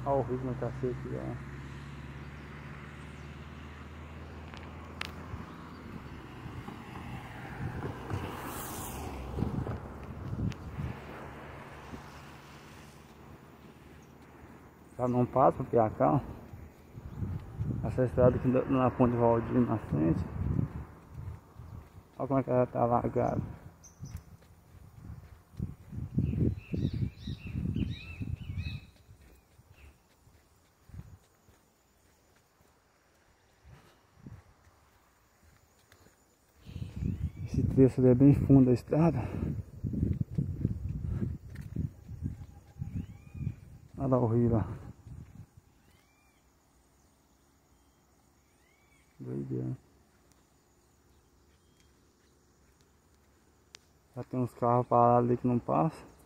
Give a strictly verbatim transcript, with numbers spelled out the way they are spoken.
Olha o rio que tá seco aqui, ó. Já não passa pra Piacá. Essa estrada aqui na Ponte Valdir na frente. Olha como é que ela tá alagada. Esse trecho ali é bem fundo da estrada. Olha lá o rio lá. Doideira. Já tem uns carros parados ali que não passam.